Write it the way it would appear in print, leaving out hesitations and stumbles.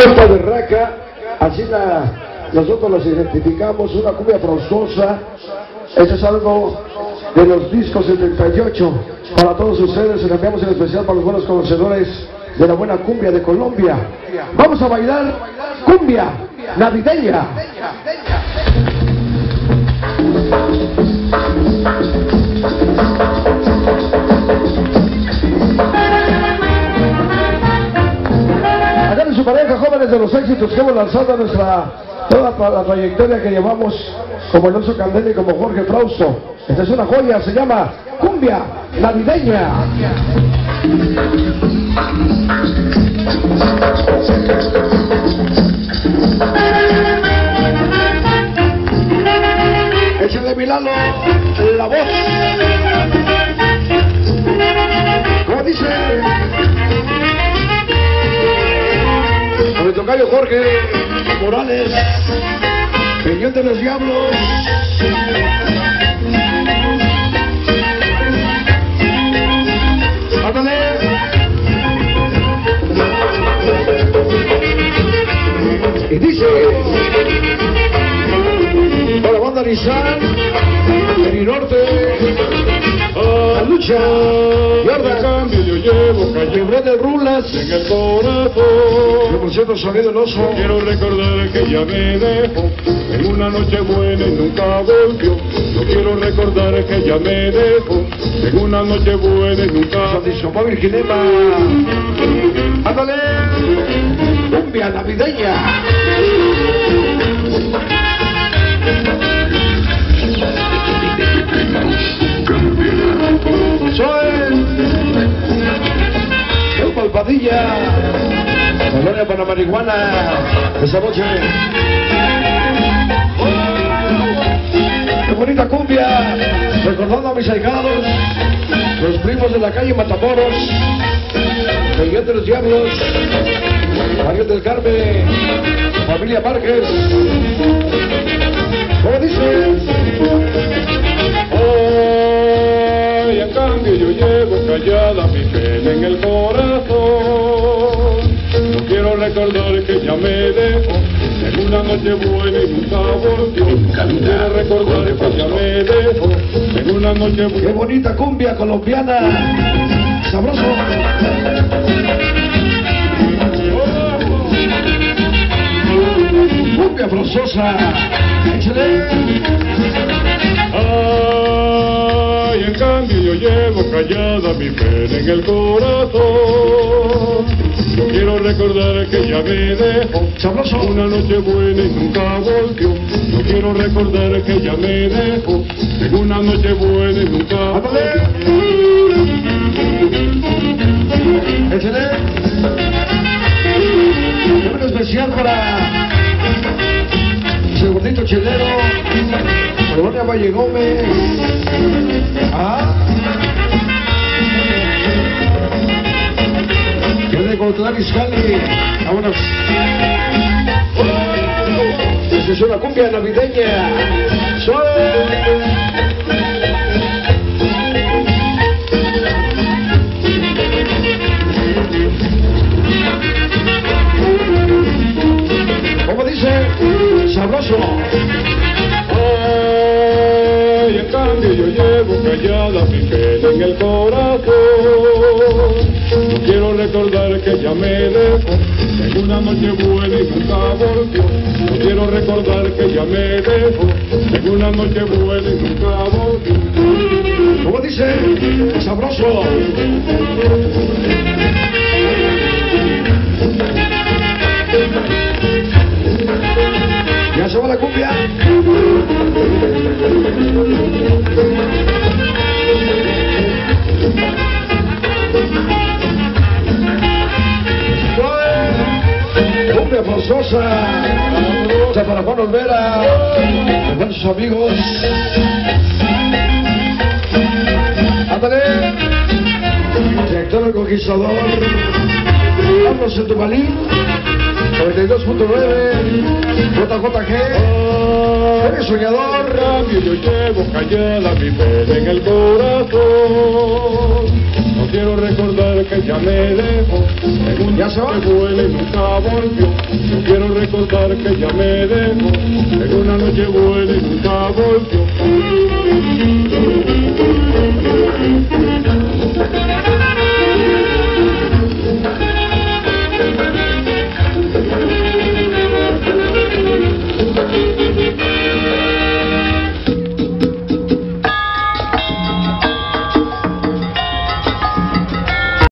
Puerta de Raca, así nosotros los identificamos, una cumbia frondosa. Esto es algo de los discos 78. Para todos ustedes, se lo enviamos en especial para los buenos conocedores de la buena cumbia de Colombia. Vamos a bailar cumbia navideña. Hagan su pareja, jóvenes de los éxitos que hemos lanzado toda la trayectoria que llevamos como Alonso Candela y como Jorge Frausto. Esta es una joya, se llama cumbia navideña. Échale Milano la voz. ¿Cómo dice? Con el tocayo Jorge Morales, Peñón de los Diablos. ¡Ándale! Y dice, para la banda Nissan, el norte, la lucha, guarda, cambio, yo llevo calle de rulas en el corazón. Yo por cierto sonido el oso. Quiero recordar que ya me dejó en una noche buena y nunca volvió. No quiero recordar que ya me dejó en una noche buena y nunca. Santísimo Móvil Ginebra. Ándale, cumbia navideña. Soy el Palpadilla, Colonia para marihuana, esa noche. Qué bonita cumbia, recordando a mis ahijados, los primos de la calle Matamoros, Miguel de los Diablos, Mario del Carmen, familia Márquez. ¿Cómo dices? Hoy en cambio yo llevo callada mi pena en el corazón. No quiero recordar que ya me dejó en una noche buena y nunca volvió. No quiero recordar que ya me dejó en una noche buena. Qué bonita cumbia colombiana, sabroso. Cumbia frondosa, échale. Ay, en cambio yo llevo callada mi pena en el corazón. No quiero recordar que ya me dejó Sabroso. una noche buena y nunca volvió. No quiero recordar que ya me dejó en una noche buena y nunca Ándale. Échale. Un especial para ese gordito chelero, Colonia Valle Gómez. Que de Cotlán Izcalli. Vámonos. Esta es una cumbia navideña. ¿Cómo dice? Sabroso. Ay, en cambio yo llevo callada mi pena en el corazón. No quiero recordar que ya me dejó en una noche buena y nunca volvió. No quiero recordar que ya me dejó en una noche buena y nunca volvió. ¿Cómo dice? Sabroso. Ya se va la cumbia. Cumbia frondosa. Para Juan Olvera, con sus amigos. Ándale. Director del Conquistador. Carlos en Tumalín. 92.9. JJG. Eres soñador. Cambio yo llevo callada mi pena en el corazón. No No quiero recordar que ya me dejó en una noche buena y nunca volvió. No quiero recordar que ya me dejó en una noche buena y nunca volvió.